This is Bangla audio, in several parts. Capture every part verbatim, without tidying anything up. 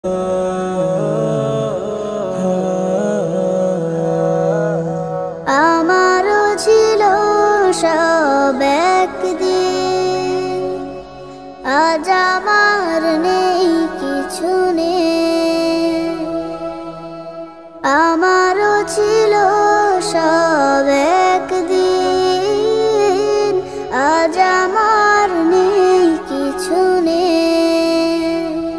আমারও ছিল সব একদিন, আজ আমার নেই কিছু নেই। আমারও ছিল সব একদিন, আজ আমার নেই কিছু নেই।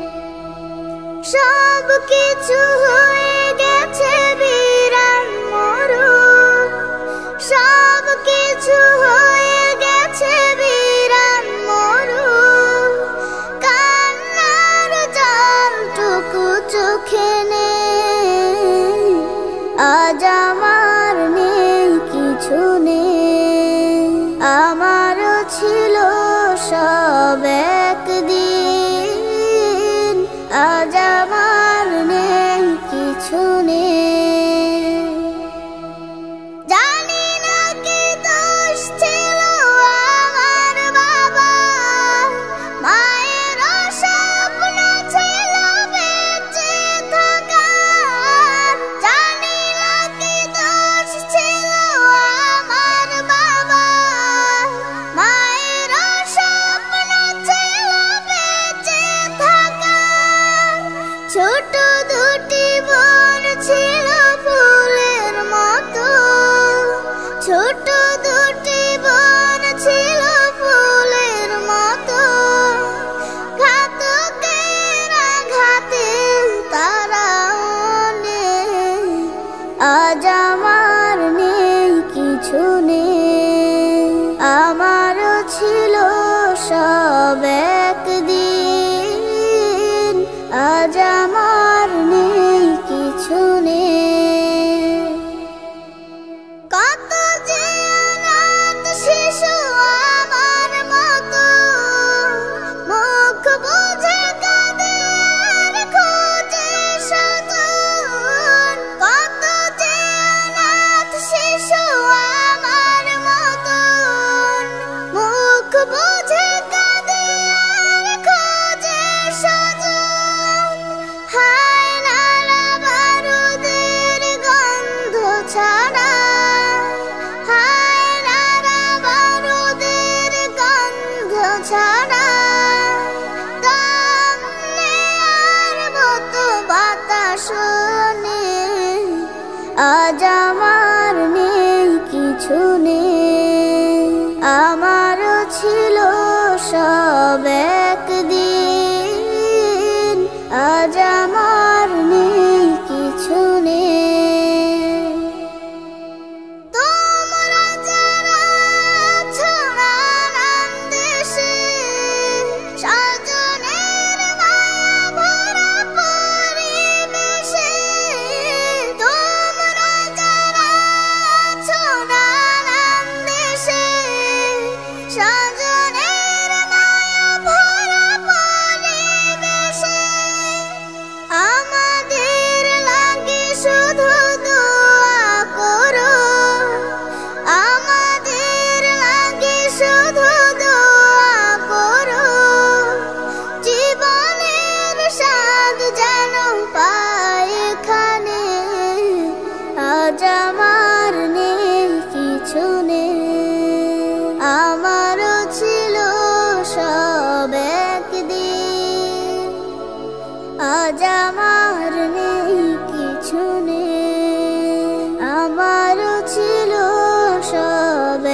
সব কিছু হয়ে গেছে বিরান মরু, সব কিছু হয়ে গেছে বিরান মরু। কান্নার জলটুকু চোখে নেই, আজ আমার নেই কিছু নেই। আমারও ছিল সব একদিন, আজ আমার নেই কিছু নেই। জানি না কি দোষ ছিল আমার বাবা, মায়ের স্বপ্ন ছিল বেঁচে থাকার। জানি না কি দোষ ছিল আমার বাবা, মায়ের স্বপ্ন ছিল বেঁচে থাকার। ছোট দুটি বোন ছিল ফুলের মতো, ছোট দুটি বোন ছিল ফুলের মতো। ঘাতকের আঘাতে তারা নেই, আজ আমার নেই কিছু নেই। আমারও ছিল সব একদিন, আজ আমার নেই কিছু নেই। কত যে অনাথ শিশু আমার মতো, মুখ বুজে কাঁদে আর খোঁজে স্বজন। কত যে অনাথ শিশু আমার মতো, মুখ বুজে কাঁদে আর খোঁজে স্বজন। হায় নারা বারুদের গন্ধ ছাড়া, হায় নারা বারুদের গন্ধ ছাড়া। দম নেয়ার মতো বাতাস নেই, আজ আমার নেই কিছু নেই। আমারও ছিল সব একদিন, আজ আমার নেই কিছু নেই। তোমরা যারা আছো নানান দেশে, স্বজনের মায়া ভরা পরিবেশে। তোমরা যারা আছো নানান দেশে, স্বজনের মায়া ভরা পরিবেশে। আমাদের লাগে শুধু দোয়া করো, আমাদের লাগে শুধু দোয়া করো। জীবনের স্বাদ যেন পাই এখানে, আজ আমার নেই কিছু নেই। আমারও ছিল সব একদিন, আজ আমার নেই কিছু নেই। আমারও ছিল সব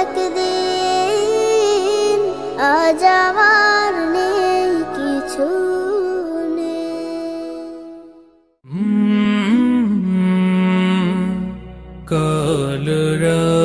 একদিন, আজ আমার নেই কিছু নেই। কাল